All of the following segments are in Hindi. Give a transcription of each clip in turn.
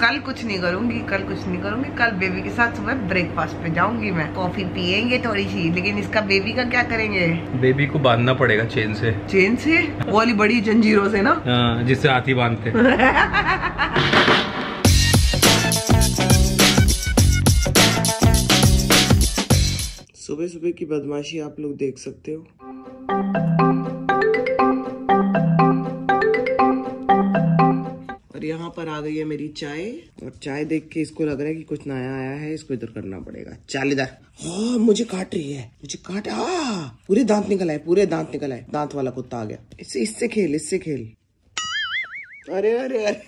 कल कुछ नहीं करूंगी, कल बेबी के साथ सुबह ब्रेकफास्ट पे जाऊंगी मैं। कॉफी पियेंगे थोड़ी सी, लेकिन इसका बेबी का क्या करेंगे? बेबी को बांधना पड़ेगा चेन से। चेन से? वो वाली बड़ी जंजीरों से ना, जिससे हाथी बांधते। सुबह सुबह की बदमाशी आप लोग देख सकते हो। और यहाँ पर आ गई है मेरी चाय, और चाय देख के इसको लग रहा है कि कुछ नया आया है, इसको इधर करना पड़ेगा। चल इधर। हाँ मुझे काट रही है, पूरे दांत निकल आए, दांत वाला कुत्ता आ गया। इससे खेल। अरे अरे अरे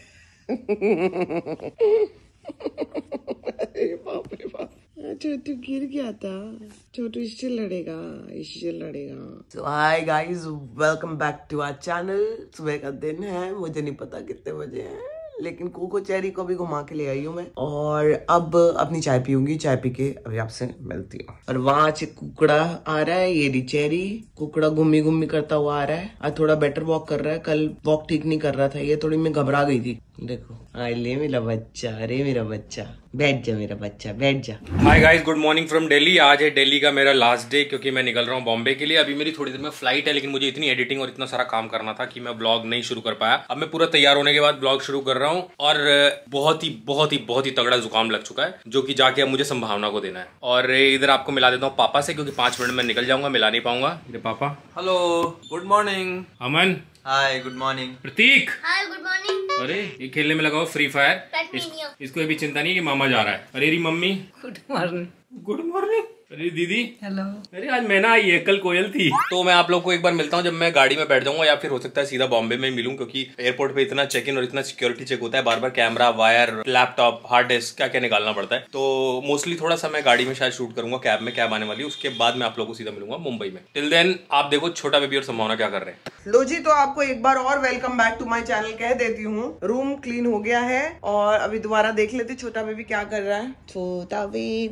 अरे बाप रे बाप, छोटू गिर गया था। छोटू इससे लड़ेगा। So hi guys, welcome back to our channel। सुबह का दिन है, मुझे नहीं पता कितने बजे हैं, लेकिन कोको चेरी को भी घुमा के ले आई हूँ मैं। और अब अपनी चाय पीऊंगी, चाय पी के अभी आपसे मिलती हूँ। और वहाँ से कुकड़ा आ रहा है, ये चेरी कुकड़ा घूमी करता हुआ आ रहा है। आज थोड़ा बेटर वॉक कर रहा है, कल वॉक ठीक नहीं कर रहा था, ये थोड़ी मैं घबरा गई थी। देखो ले मेरा बच्चा, अरे मेरा बच्चा, बैठ जा मेरा बच्चा, बैठ जा। Hi guys, good morning from Delhi. आज है दिल्ली का मेरा लास्ट डे, क्योंकि मैं निकल रहा हूँ बॉम्बे के लिए। अभी मेरी थोड़ी देर में फ्लाइट है, लेकिन मुझे इतनी एडिटिंग और इतना सारा काम करना था कि मैं ब्लॉग नहीं शुरू कर पाया। अब मैं पूरा तैयार होने के बाद ब्लॉग शुरू कर रहा हूँ, और बहुत ही तगड़ा जुकाम लग चुका है, जो कि जाके अब मुझे संभावना को देना है। और इधर आपको मिला देता हूँ पापा से, क्योंकि 5 मिनट में निकल जाऊंगा, मिला नहीं पाऊंगा। मेरे पापा। Hello, good morning. Aman, hi, good morning. Prateek, hi, good morning. अरे ये खेलने में लगाओ फ्री फायर। इसको अभी चिंता नहीं है कि मामा जा रहा है। अरे मम्मी, गुड मॉर्निंग। अरे दीदी, हेलो। अरे आज मैना आई है, कल कोयल थी। तो मैं आप लोग को एक बार मिलता हूँ जब मैं गाड़ी में बैठ जाऊंगा, या फिर हो सकता है सीधा बॉम्बे में मिलूं, क्योंकि एयरपोर्ट पे इतना चेक इन और इतना सिक्योरिटी चेक होता है, बार बार camera, wire, laptop, hard disk, क्या क्या निकालना पड़ता है। तो मोस्टली थोड़ा सा मैं गाड़ी में शायद शूट करूंगा, कैब आने वाली है, उसके बाद मैं आप लोग को सीधा मिलूंगा मुंबई में। टिल देन आप देखो छोटा बेबी और संभावना क्या कर रहे हैं। लो जी, तो आपको एक बार और welcome back to my channel कह देती हूँ। रूम क्लीन हो गया है, और अभी दोबारा देख लेते छोटा बेबी क्या कर रहा है। छोटा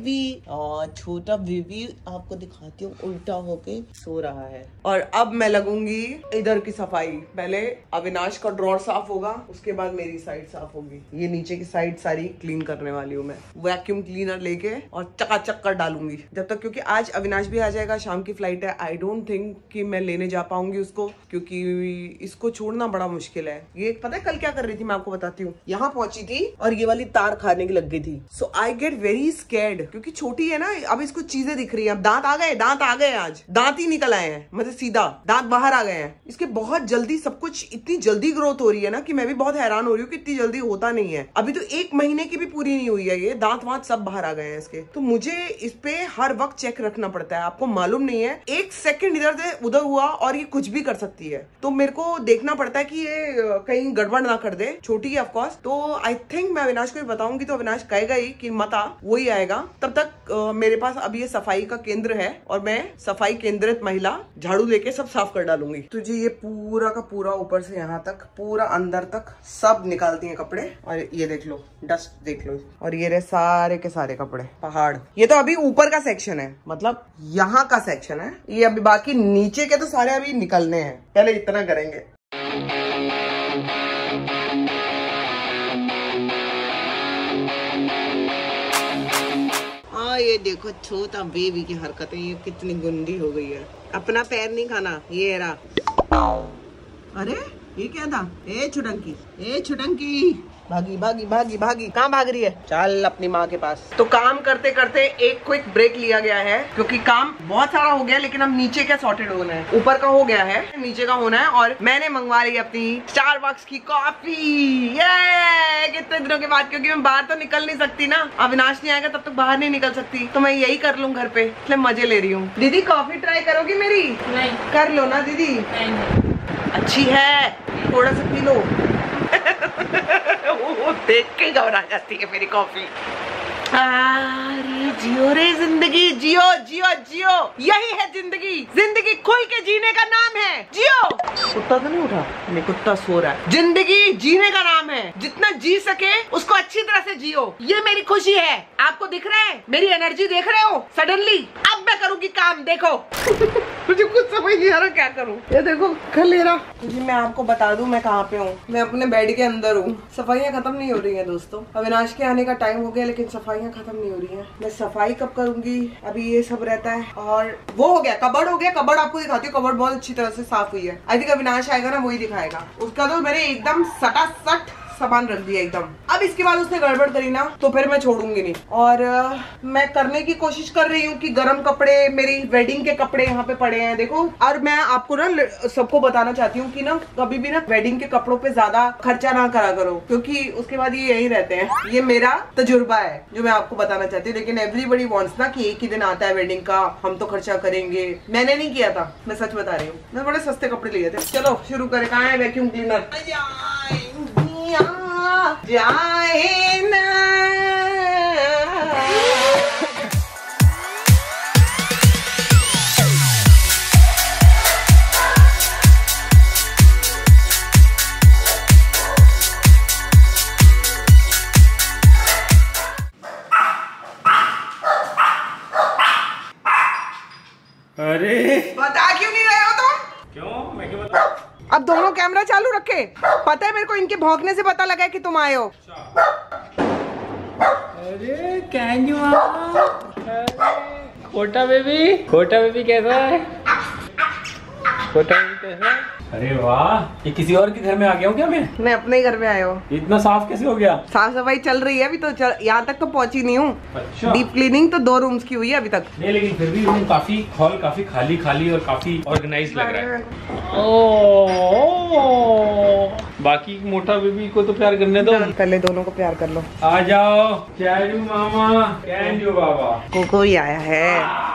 बेबी आपको दिखाती हूँ, उल्टा होके सो रहा है। और अब मैं लगूंगी इधर की सफाई। पहले अविनाश का ड्रॉर साफ होगा, उसके बाद मेरी साइड साफ होगी। ये नीचे की साइड सारी क्लीन करने वाली हूँ मैं, वैक्यूम क्लीनर लेके, और चकाचक कर डालूंगी जब तक, क्योंकि आज अविनाश भी आ जाएगा, शाम की फ्लाइट है। आई डोंट थिंक कि मैं लेने जा पाऊंगी उसको, क्योंकि इसको छोड़ना बड़ा मुश्किल है। ये पता है कल क्या कर रही थी, मैं आपको बताती हूँ। यहाँ पहुंची थी और ये वाली तार खाने की लग गई थी। So I get very scared, क्योंकि छोटी है ना, अब इसको चीजें दिख रही है। अब दांत आ गए, आज दांत ही निकल आए हैं, मतलब सीधा दांत बाहर आ गए हैं। इसके बहुत जल्दी सब कुछ, इतनी जल्दी ग्रोथ हो रही है ना, कि मैं भी बहुत हैरान हो रही हूँ कि इतनी जल्दी होता नहीं है। अभी तो 1 महीने की भी पूरी नहीं हुई है, ये दांत वांत सब बाहर आ गए हैं इसके। तो मुझे इस पे हर वक्त चेक रखना पड़ता है, आपको मालूम नहीं है। 1 सेकंड इधर से उधर हुआ और ये कुछ भी कर सकती है, तो मेरे को देखना पड़ता है कि ये कहीं गड़बड़ ना कर दे। छोटी है ऑफकोर्स, तो आई थिंक मैं अविनाश को बताऊंगी तो अविनाश कहेगा ही कि मत आ, वो ही आएगा। तब तक मेरे पास अब ये सफाई का केंद्र है, और मैं सफाई केंद्रित महिला, झाड़ू लेके सब साफ कर डालूंगी। तो जी ये पूरा का पूरा ऊपर से यहाँ तक, पूरा अंदर तक सब निकालती हैं कपड़े। और ये देख लो, डस्ट देख लो, और ये रहे सारे के सारे कपड़े, पहाड़। ये तो अभी ऊपर का सेक्शन है, मतलब यहाँ का सेक्शन है ये, अभी बाकी नीचे के तो सारे अभी निकलने हैं। पहले इतना करेंगे। ये देखो छोटा बेबी की हरकतें, ये कितनी गंदी हो गई है। अपना पैर नहीं खाना, ये रहा। अरे ये क्या था? ए छुटंकी, भागी, कहाँ भाग रही है? चल अपनी माँ के पास। तो काम करते करते एक क्विक ब्रेक लिया गया है, क्योंकि काम बहुत सारा हो गया, लेकिन अब नीचे का सॉर्टेड होना है। ऊपर का हो गया है, नीचे का होना है। और मैंने मंगवा ली अपनी स्टारबक्स की कॉफी, ये कितने दिनों के बाद, क्योंकि मैं बाहर तो निकल नहीं सकती ना, अविनाश नहीं आएगा तब तक बाहर नहीं निकल सकती, तो मैं यही कर लूँ घर पे, इसलिए मजे ले रही हूँ। दीदी कॉफी ट्राई करोगी मेरी? नहीं। कर लो ना दीदी। नहीं। अच्छी है, थोड़ा सा पी लो। वो देख के घबरा जाती है मेरी कॉफी। जियो रे जिंदगी, जियो जियो जियो, यही है जिंदगी। जिंदगी खुल के जीने का नाम है, जियो। कुत्ता तो नहीं उठा? नहीं, कुत्ता सो रहा है। जिंदगी जीने का नाम है, जितना जी सके उसको अच्छी तरह से से जियो, ये मेरी खुशी है। आपको दिख रहा है, मेरी एनर्जी देख रहे हो? सडनली अब मैं करूंगी काम, देखो। मुझे कुछ समझ नहीं आ रहा क्या करूं। ये देखो कर ले रहा जी। मैं आपको बता दूं मैं कहाँ पे हूँ। मैं अपने बेड के अंदर हूँ। सफाइयाँ खत्म नहीं हो रही है दोस्तों। अविनाश के आने का टाइम हो गया लेकिन सफाइयाँ खत्म नहीं हो रही है। मैं सफाई कब करूंगी, अभी ये सब रहता है। और वो हो गया, कबर्ड हो गया। कबर्ड आपको दिखाती हूँ, कबर्ड बहुत अच्छी तरह से साफ हुई है। आई थिंक अविनाश आएगा ना, वही दिखाएगा। उसका तो मैंने एकदम सटासट सामान रख दिया एकदम। अब इसके बाद उसने गड़बड़ करी ना तो फिर मैं छोड़ूंगी नहीं। और मैं करने की कोशिश कर रही हूँ कि गर्म कपड़े, मेरी वेडिंग के कपड़े यहाँ पे पड़े हैं देखो। और मैं आपको ना सबको बताना चाहती हूँ कि ना कभी भी ना वेडिंग के कपड़ों पे ज्यादा खर्चा ना करा करो, क्योंकि उसके बाद ये यही रहते हैं। ये मेरा तजुर्बा है जो मैं आपको बताना चाहती हूँ। लेकिन एवरीबडी वांट्स ना कि एक ही दिन आता है वेडिंग का, हम तो खर्चा करेंगे। मैंने नहीं किया था, मैं सच बता रही हूँ। मैं बड़े सस्ते कपड़े लिए थे। चलो शुरू करें। कहाँ है वैक्यूम क्लीनर? जाए ना अरे बता क्यों नहीं रहे हो तुम? क्यों? मैं क्यों बताऊं? अब दोनों कैमरा चालू रखे। पता है मेरे को, इनके भौंकने से पता लगा है कि तुम आए हो। अरे कैन यू खोटा बेबी कैसा है? खोटा बेबी कैसा है? अरे वाह, ये किसी और के घर में आ गया हूँ क्या मैं अपने ही घर में आए हो। इतना साफ कैसे हो गया? साफ सफाई चल रही है अभी तो, यहाँ तक तो पहुँची नहीं हूँ। अच्छा। डीप क्लीनिंग तो 2 रूम्स की हुई है अभी तक। नहीं लेकिन फिर भी रूम काफी, हॉल काफी खाली और काफी ऑर्गेनाइज लग रहा है। ओ बाकी मोटा बेबी को तो प्यार करने दो, पहले दोनों को प्यार कर लो। आ जाओ कैन यू मामा, कैन यू बाबा। कोको ही आया है।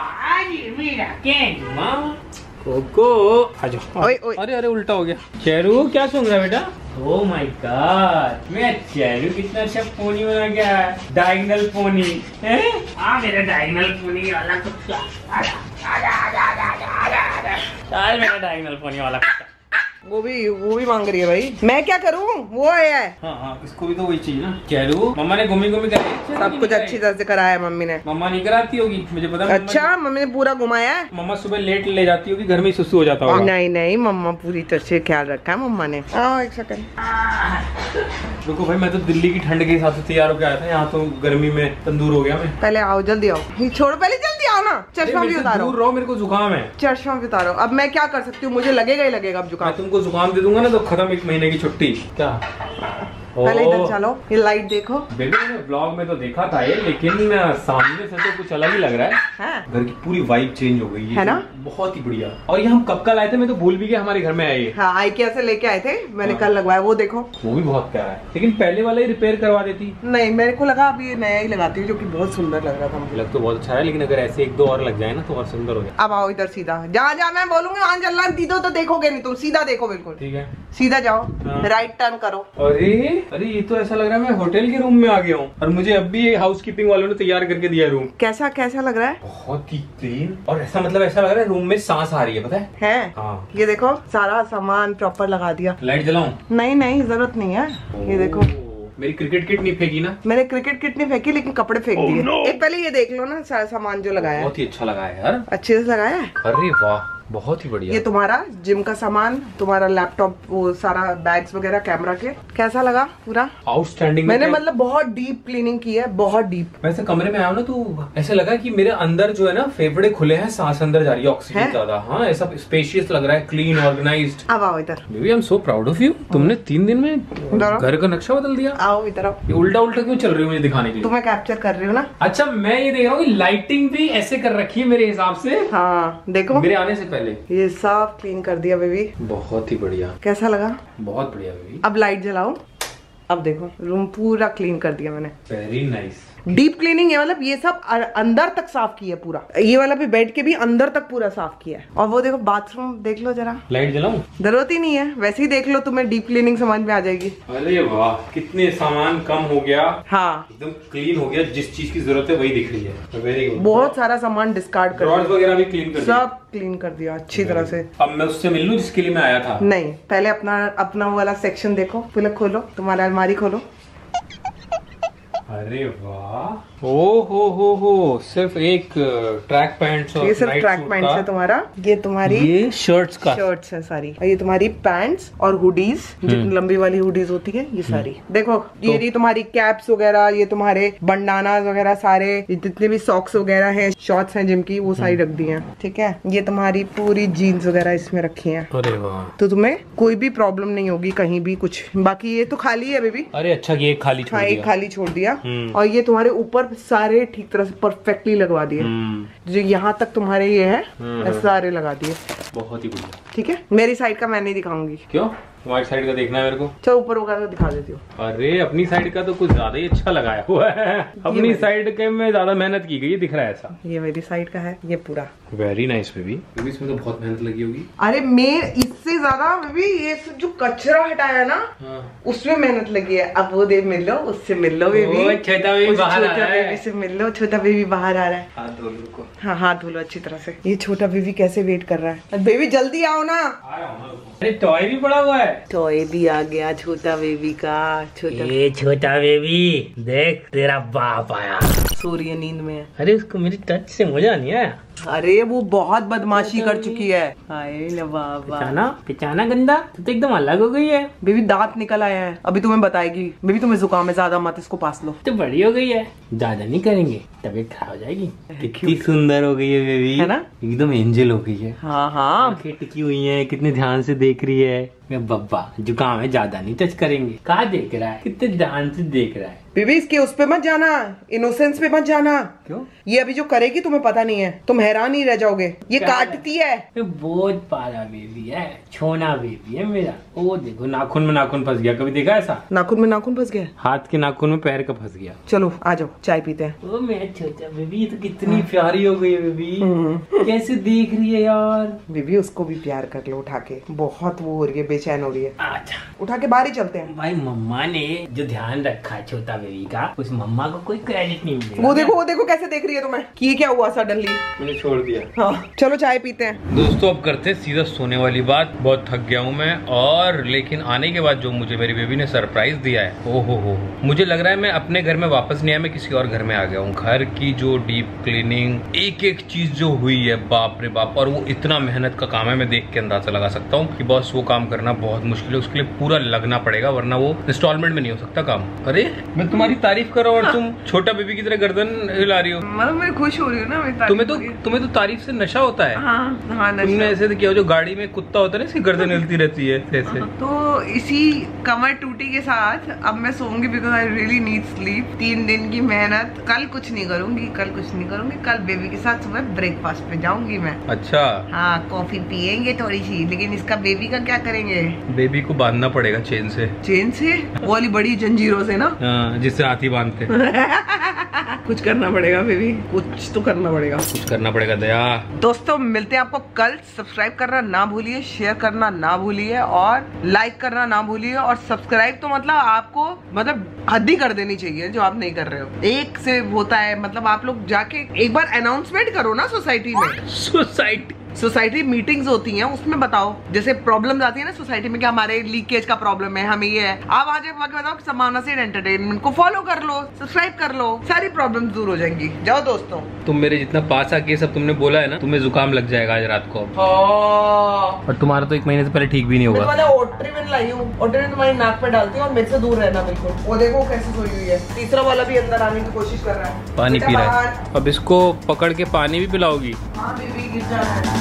मामा कोको आ जाओ। ओए ओए। अरे उल्टा हो गया। चेरू क्या सुन रहा है बेटा? ओह माय गॉड, मैं चेरू कितना अच्छा पोनी बना गया। डायगोनल पोनी है। मेरा डायगोनल पोनी वाला कुत्ता। चल मेरा डायगोनल पोनी वाला कुत्ता। वो भी मांग रही है भाई। मैं क्या करूँ, वो आया है। हाँ इसको भी तो वही चाहिए ना। चेरू मम्मा ने घूमी कराई सब कुछ अच्छी तरह से कराया है मम्मी ने। मम्मा नहीं कराती होगी मुझे पता। अच्छा मम्मी ने पूरा घुमाया है। मम्मा सुबह लेट ले जाती होगी, घर में सुसु हो जाता होगा। नहीं मम्मा पूरी तरह से ख्याल रखा है मम्मा ने। आओ एक सेकंड। देखो भाई, मैं तो दिल्ली की ठंड के हिसाब से तैयार होकर आया था, यहाँ तो गर्मी में तंदूर हो गया मैं। पहले आओ, जल्दी आओ। छोड़ो पहले, जल्दी आओ ना। चश्मा भी उतारो। दूर रहो, मेरे को जुकाम है। चश्मा भी उतारो। अब मैं क्या कर सकती हूँ, मुझे लगेगा ही लगेगा अब जुकाम। मैं तुमको जुकाम दे दूंगा ना तो खत्म 1 महीने की छुट्टी। क्या पहले इधर चलो, ये लाइट देखो। बेबी मैंने ब्लॉग में तो देखा था ये, लेकिन सामने से तो कुछ अलग ही लग रहा है। घर की पूरी वाइब चेंज हो गई है ना, बहुत ही बढ़िया। और ये हम कब कल आए थे, मैं तो भूल भी गया हमारे घर में आए। हाँ आईकिया से लेके आए थे, मैंने कल लगवाया। वो देखो, वो भी बहुत प्यारा है, लेकिन पहले वाला ही रिपेयर करवा देती। नहीं मेरे को लगा अभी नया ही लगाती हूँ, जो कि बहुत सुंदर लग रहा था मुझे। लग तो बहुत अच्छा है, लेकिन अगर ऐसे 1-2 और लग जाए ना तो और सुंदर हो जाए। अब आओ इधर सीधा, जहाँ जहाँ मैं बोलूंगी वहाँ चलना। दीदो तो देखोगे नहीं तुम, सीधा देखो बिल्कुल। ठीक है सीधा जाओ, राइट टर्न करो। अरे ये तो ऐसा लग रहा है मैं होटल के रूम में आ गया हूँ, और मुझे अब भी हाउस कीपिंग वालों ने तैयार करके दिया रूम। कैसा लग रहा है? बहुत ही क्लीन, और ऐसा मतलब ऐसा लग रहा है रूम में सांस आ रही है, पता है? हाँ। ये देखो सारा सामान प्रॉपर लगा दिया। लाइट जलाऊं? नहीं जरूरत नहीं है। ये देखो मेरी क्रिकेट किट नहीं फेंकी ना? मैंने क्रिकेट किट नहीं फेंकी, लेकिन कपड़े फेंक दिए। एक पहले ये देख लो ना, सारा सामान जो लगाया है बहुत ही अच्छा लगा है यार। अच्छे से लगाया है। अरे वाह, बहुत ही बढ़िया। ये तुम्हारा जिम का सामान, तुम्हारा लैपटॉप, वो सारा बैग्स वगैरह कैमरा के। कैसा लगा पूरा? आउटस्टैंडिंग। मैंने मतलब बहुत डीप क्लीनिंग की है, बहुत डीप। वैसे कमरे में आया ना तो ऐसा लगा कि मेरे अंदर जो है ना फेफड़े खुले हैं, सांस अंदर जा रही है, ऑक्सीजन ज्यादा। हाँ ऐसा स्पेशियस लग रहा है, क्लीन ऑर्गेनाइज्ड। अब आओ इधर। Baby I am so proud of you, तुमने 3 दिन में घर का नक्शा बदल दिया। आओ इधर आओ। ये उल्टा क्यों चल रही हो मुझे दिखाने के लिए? तुम्हें कैप्चर कर रही हो ना। अच्छा मैं ये देख रहा हूँ लाइटिंग भी ऐसे कर रखी है मेरे हिसाब से। हाँ देखो, मेरे आने से पहले ये सब क्लीन कर दिया बेबी। बहुत ही बढ़िया। कैसा लगा? बहुत बढ़िया बेबी। अब लाइट जलाओ। अब देखो रूम पूरा क्लीन कर दिया मैंने। Very nice. डीप क्लीनिंग है, मतलब ये सब अंदर तक साफ किया पूरा। ये वाला भी बेड के भी अंदर तक पूरा साफ किया है। और वो देखो बाथरूम देख लो जरा। लाइट जलाऊं? जरूरत ही नहीं है, वैसे ही देख लो, तुम्हें डीप क्लीनिंग समझ में आ जाएगी। अरे वाह, कितने सामान कम हो गया। हाँ एकदम क्लीन हो गया, जिस चीज की जरूरत है वही दिख रही है। Very good. बहुत सारा सामान डिस्कार्ड कर दिया, वगैरह भी क्लीन कर दिया, सब क्लीन कर दिया अच्छी तरह से। अब मैं उससे मिल लूं जिसके लिए मैं आया था? नहीं, पहले अपना वो वाला सेक्शन देखो, पहले खोलो, तुम्हारा अलमारी खोलो। अरे वाह, ओ हो, सिर्फ एक ट्रैक पैंट्स और ये सिर्फ ट्रैक पैंट्स है तुम्हारा, ये तुम्हारी ये शर्ट्स है सारी, और ये तुम्हारी पैंट्स और हुडीज, जितनी लंबी वाली हुडीज होती है ये सारी। देखो ये तुम्हारी कैप्स वगैरह, ये तुम्हारे बंडानास वगैरह सारे, जितने भी सॉक्स वगैरह है, शॉर्ट्स हैं जिम की, वो सारी रख दी है। ठीक है, ये तुम्हारी पूरी जीन्स वगैरह इसमें रखी है। अरे वाह, तो तुम्हें कोई भी प्रॉब्लम नहीं होगी कहीं भी कुछ। बाकी ये तो खाली है बेबी। अरे अच्छा, ये खाली छोड़ दिया। एक खाली छोड़ दिया, और ये तुम्हारे ऊपर सारे ठीक तरह से परफेक्टली लगवा दिए, जो यहाँ तक तुम्हारे ये है सारे लगा दिए। बहुत ही बढ़िया। ठीक है, मेरी साइड का मैं नहीं दिखाऊंगी। क्यों, तुम्हारी साइड का देखना है मेरे को? चलो ऊपर वगैरह दिखा देती हूँ। अरे अपनी साइड का तो कुछ ज्यादा ही अच्छा लगाया हुआ है। अपनी साइड के में ज्यादा मेहनत की गई, दिख रहा है ऐसा। ये मेरी साइड का है, ये पूरा। वेरी नाइस बेबी, इसमें तो बहुत मेहनत लगी होगी। अरे मैं इससे ज्यादा बेबी ये जो कचरा हटाया ना, उसमें मेहनत लगी है। अब वो देव मिल लो, उससे मिल लो बेबी, छोटा बेबी बाहर आ रहा है। बेबी से मिल लो, छोटा बेबी बाहर आ रहा है। हाथ धो लो को। हाँ हाथ धो लो अच्छी तरह से। ये छोटा बेबी कैसे वेट कर रहा है। बेबी जल्दी आओ ना। अरे टॉय भी पड़ा हुआ है। टॉय भी आ गया छोटा बेबी का। छोटा बेबी देख, तेरा बाप आया। सो रही है, नींद में है। अरे उसको मेरी टच से मजा नहीं आया। अरे वो बहुत बदमाशी कर चुकी है। हाय न बाबा, पिचाना गंदा, तो एकदम अलग हो गई है। बेबी दांत निकल आया है, अभी तुम्हें बताएगी। बेबी तुम्हें जुकाम है, ज्यादा मत इसको पास लो। तो बड़ी हो गई है, ज्यादा नहीं करेंगे, तबीयत खराब हो जाएगी। कितनी सुंदर हो गई है बेबी, है ना, एकदम एंजल हो गई है। हाँ हाँ, टिकी हुई है, कितने ध्यान से देख रही है। बब्बा जुकाम है, ज्यादा नहीं टच करेंगे। कहाँ देख रहा है, कितने ध्यान से देख रहा है। बेबी इसके उस पे मत जाना, इनोसेंस पे मत जाना। क्यों? ये अभी जो करेगी तुम्हें पता नहीं है, तुम हैरान ही रह जाओगे। ये काटती है। बहुत पारा बेबी है, छोना बेबी है मेरा। ओ देखो नाखून में नाखून फंस गया, कभी देखा ऐसा? नाखून में नाखून फंस गया, हाथ के नाखून में पैर का फंस गया। चलो आ जाओ चाय पीते हैं। ओ मेरा छोटा बेबी, तो कितनी प्यारी हो गई है बेबी। कैसे देख रही है यार। बेबी उसको भी प्यार कर लो उठा के, बहुत वो हो रही है, बेचैन हो रही है। अच्छा उठा के बाहर ही चलते हैं। भाई मम्मा ने जो ध्यान रखा है छोटा बेबी का, उस मम्मा को कोई क्रेडिट नहीं मिलेगा। वो देखो कैसे देख रही है तुम्हें। कि ये क्या हुआ सडनली? मैंने छोड़ दिया। हाँ चलो चाय पीते हैं। दोस्तों अब करते सीधा सोने वाली बात। बहुत थक गया हूँ मैं, और लेकिन आने के बाद जो मुझे मेरी बेबी ने सरप्राइज दिया है, ओ हो, मुझे लग रहा है मैं अपने घर में वापस नहीं आया, मैं किसी और घर में आ गया हूँ। घर की जो डीप क्लीनिंग, एक एक चीज जो हुई है, बाप रे बाप। और वो इतना मेहनत का काम है, मैं देख के अंदाजा लगा सकता हूँ कि बॉस वो काम करना बहुत मुश्किल है। उसके लिए पूरा लगना पड़ेगा, वरना वो इंस्टॉलमेंट में नहीं हो सकता काम। अरे मैं तुम्हारी तारीफ कर रहा हूँ और तुम छोटा बेबी की तरह गर्दन हिला रही हो। मतलब मैं खुश हो रही हूँ ना। तुम्हें तो तारीफ से नशा होता है। हाँ, नशा। तुमने ऐसे तो किया, जो गाड़ी में कुत्ता होता है ना, इसकी गर्दन हिलती रहती है ऐसे। तो इसी कमर टूटी के साथ अब मैं सोऊंगी, because I really need sleep. 3 दिन की मेहनत, कल कुछ नहीं करूंगी, कल बेबी के साथ सुबह ब्रेकफास्ट पे जाऊंगी मैं। अच्छा हाँ, कॉफी पियेंगे थोड़ी सी, लेकिन इसका बेबी का क्या करेंगे? बेबी को बांधना पड़ेगा चेन से। वो वाली बड़ी जंजीरों से ना, जिससे हाथी बांधते। कुछ करना पड़ेगा बेबी, कुछ तो करना पड़ेगा दया। दोस्तों मिलते हैं आपको कल। सब्सक्राइब करना ना भूलिए, शेयर करना ना भूलिए, और लाइक करना ना भूलिए। और सब्सक्राइब तो मतलब आपको हद ही कर देनी चाहिए, जो आप नहीं कर रहे हो। एक से होता है, मतलब आप लोग जाके एक बार अनाउंसमेंट करो ना सोसाइटी में। सोसाइटी मीटिंग्स होती हैं, उसमें बताओ। जैसे प्रॉब्लम्स आती है ना सोसाइटी में कि हमारे लीकेज का प्रॉब्लम है, हमें ये है। आप आज बताओ संभावना से एंटरटेनमेंट को फॉलो कर लो, सब्सक्राइब कर लो, सारी प्रॉब्लम्स दूर हो जाएंगी। जाओ दोस्तों। तुम मेरे जितना पास आके सब तुमने बोला है ना, तुम्हें जुकाम लग जाएगा आज रात को। और तुम्हारा तो 1 महीने से पहले ठीक भी नहीं होगा। ओट्रिविन लाई हूँ, ओट्रिविन तुम्हारी नाक पे डालती हूँ और मेरे से दूर रहना बिल्कुल। वो देखो कैसे सोई हुई है। तीसरा वाला भी अंदर आने की कोशिश कर रहा है, पानी पी रहा है। अब इसको पकड़ के पानी भी पिलाओगी? हाँ बेबी, गिर जा रहा है।